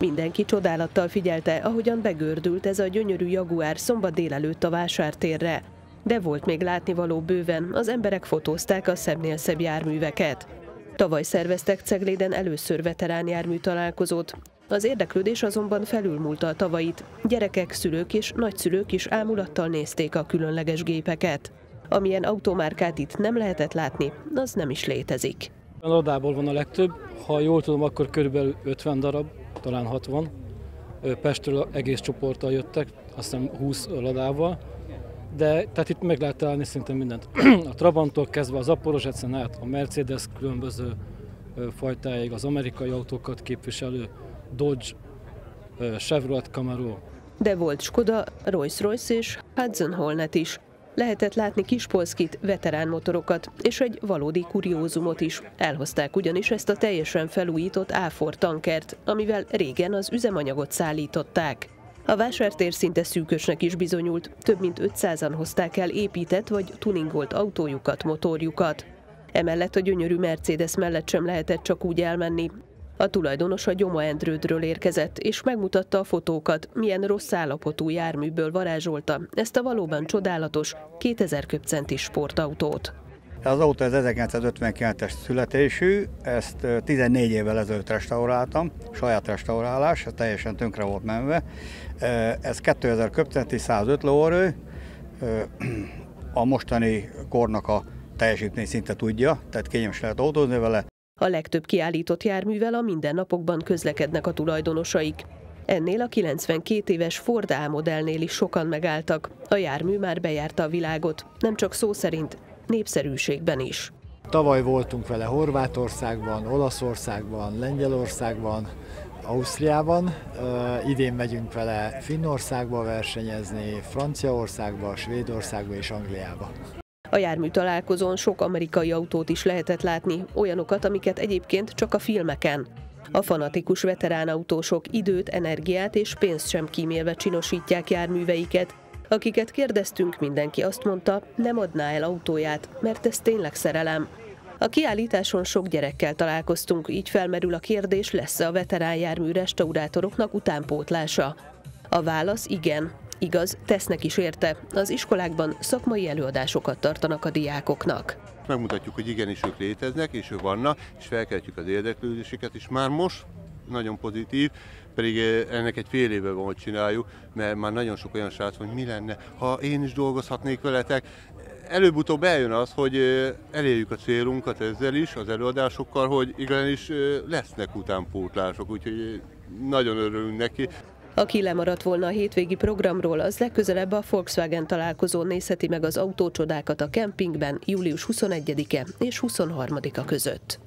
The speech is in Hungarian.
Mindenki csodálattal figyelte, ahogyan begördült ez a gyönyörű Jaguar szombat délelőtt a vásártérre. De volt még látnivaló bőven, az emberek fotózták a szebbnél szebb járműveket. Tavaly szerveztek Cegléden először veterán jármű találkozót. Az érdeklődés azonban felülmúlta a tavait. Gyerekek, szülők és nagyszülők is ámulattal nézték a különleges gépeket. Amilyen automárkát itt nem lehetett látni, az nem is létezik. A Ladából van a legtöbb, ha jól tudom, akkor körülbelül 50 darab, talán 60. Pestről egész csoporttal jöttek, azt hiszem 20 Ladával, de tehát itt meg lehet találni szerintem mindent. A Trabanttól kezdve az Zaporozsecen át, a Mercedes különböző fajtáig, az amerikai autókat képviselő Dodge, Chevrolet Camaro. De volt Skoda, Rolls-Royce és Hudson Hornet is. Lehetett látni Kispolszkit, veterán motorokat és egy valódi kuriózumot is. Elhozták ugyanis ezt a teljesen felújított A4 tankert, amivel régen az üzemanyagot szállították. A vásártér szinte szűkösnek is bizonyult, több mint 500-an hozták el épített vagy tuningolt autójukat, motorjukat. Emellett a gyönyörű Mercedes mellett sem lehetett csak úgy elmenni. A tulajdonos a Gyoma Endrődről érkezett, és megmutatta a fotókat, milyen rossz állapotú járműből varázsolta ezt a valóban csodálatos 2000 köbcentis sportautót. Az autó 1959-es születésű, ezt 14 évvel ezelőtt restauráltam, saját restaurálás, teljesen tönkre volt menve. Ez 2000 köbcenti, 105 lóerő, a mostani kornak a teljesítmény szinte tudja, tehát kényelmes lehet autózni vele. A legtöbb kiállított járművel a mindennapokban közlekednek a tulajdonosaik. Ennél a 92 éves Ford A modellnél is sokan megálltak. A jármű már bejárta a világot, nem csak szó szerint, népszerűségben is. Tavaly voltunk vele Horvátországban, Olaszországban, Lengyelországban, Ausztriában. Idén megyünk vele Finnországba versenyezni, Franciaországba, Svédországba és Angliába. A jármű találkozón sok amerikai autót is lehetett látni, olyanokat, amiket egyébként csak a filmeken. A fanatikus veterán autósok időt, energiát és pénzt sem kímélve csinosítják járműveiket. Akiket kérdeztünk, mindenki azt mondta, nem adná el autóját, mert ez tényleg szerelem. A kiállításon sok gyerekkel találkoztunk, így felmerül a kérdés, lesz-e a veterán jármű restaurátoroknak utánpótlása. A válasz igen. Igaz, tesznek is érte. Az iskolákban szakmai előadásokat tartanak a diákoknak. Megmutatjuk, hogy igenis ők léteznek, és ők vannak, és felkeltjük az érdeklődéseket is már most. Nagyon pozitív, pedig ennek egy fél éve van, hogy csináljuk, mert már nagyon sok olyan srác van, hogy mi lenne, ha én is dolgozhatnék veletek. Előbb-utóbb eljön az, hogy elérjük a célunkat ezzel is, az előadásokkal, hogy igenis lesznek utánpótlások, úgyhogy nagyon örülünk neki. Aki lemaradt volna a hétvégi programról, az legközelebb a Volkswagen találkozón nézheti meg az autócsodákat a kempingben július 21-e és 23-a között.